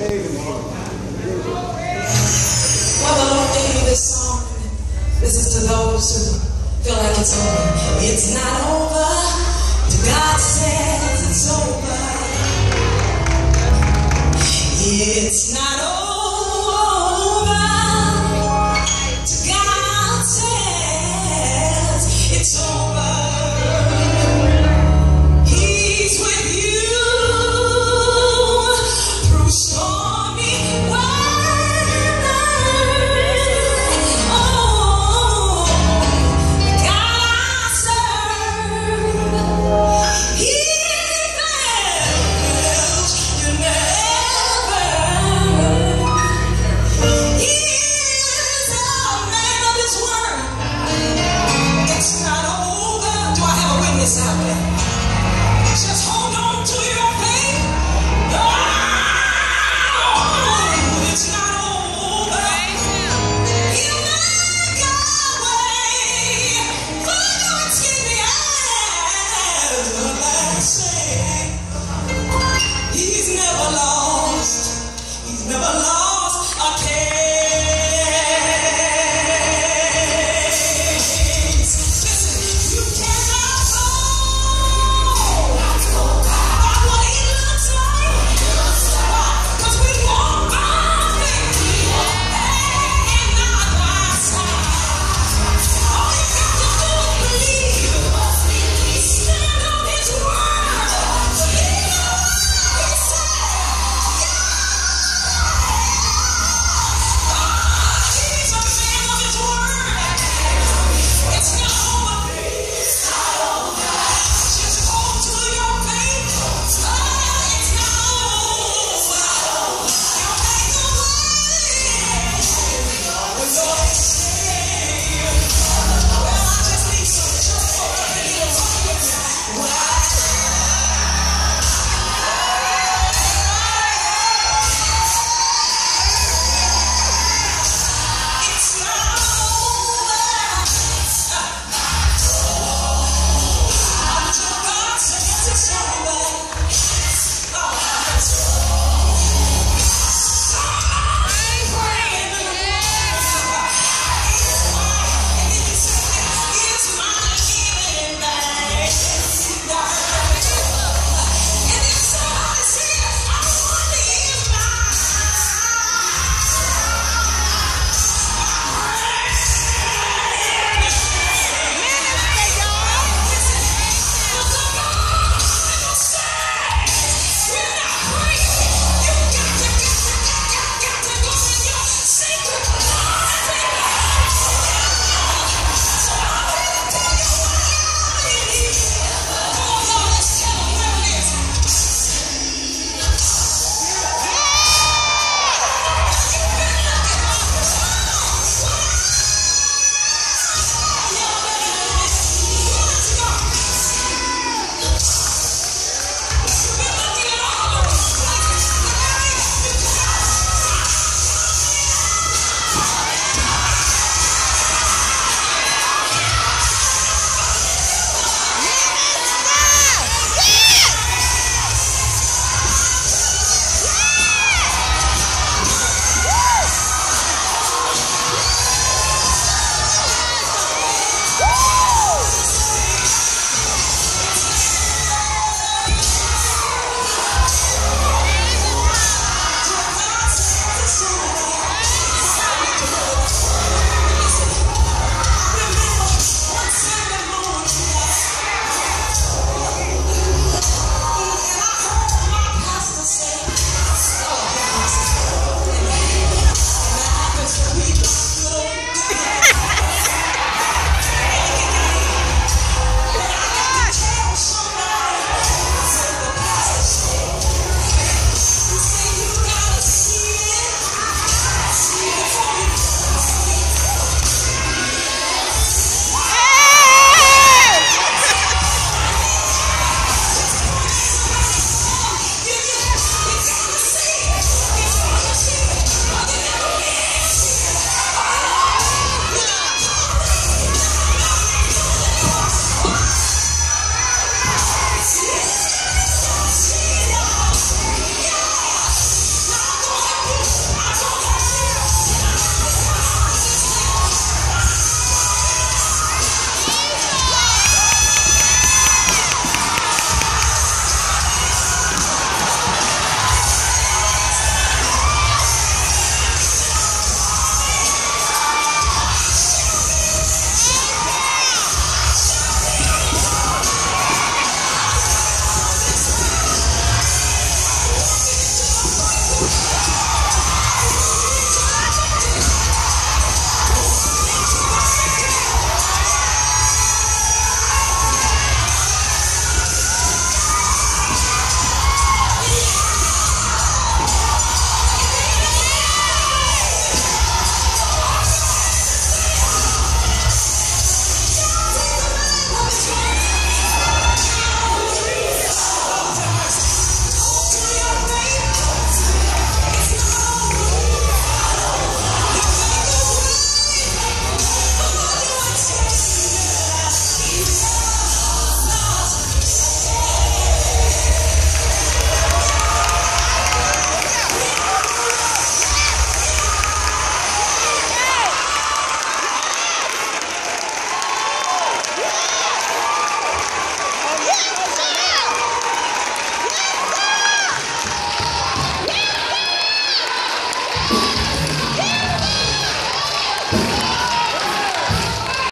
Well, the Lord gave me this song. This is to those who feel like it's over. It's not over till God says it's over. It's not over till God says it's over. He's with you through stormy weather. Oh, the God I serve, He fails you never. He is a man of His word. It's not over. Do I have a witness out there? Just hold on to your faith. Oh, it's not over. He'll make a way for you and see me as the last say. He's never lost. He's never lost.